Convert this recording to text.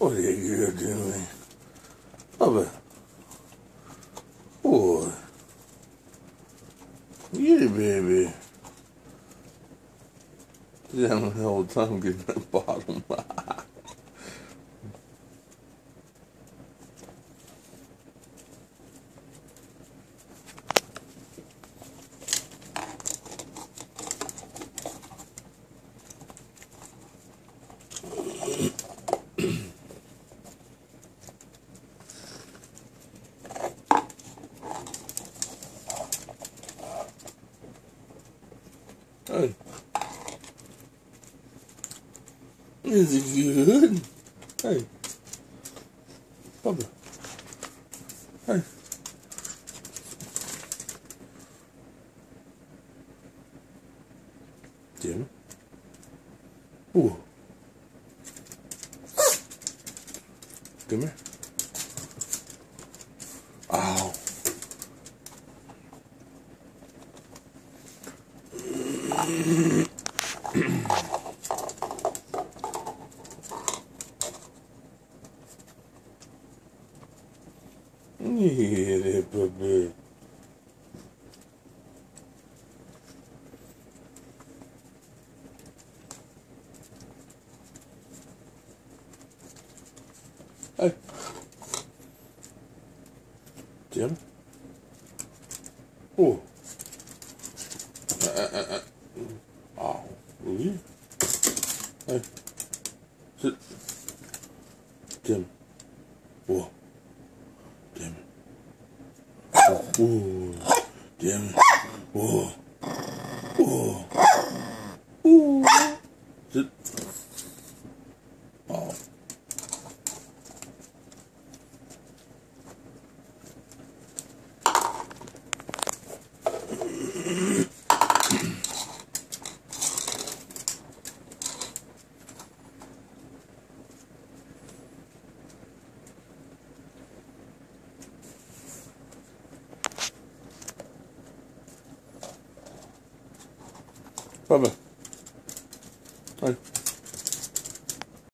What are you girl doing? Bubba. Boy. Yeah, baby. She's having a hell of a time getting that bottom. Hey. Is it good? Hey. Bubba. Hey. Jim. Ooh. Come here. Ow. Yeah, baby. Hey. Jim. Oh. Oh. Really? Hey. Sit. Jim. Oh. Jim. Oh. Jim. Oh. Oh. Oh. Sit. Oh. Bubba.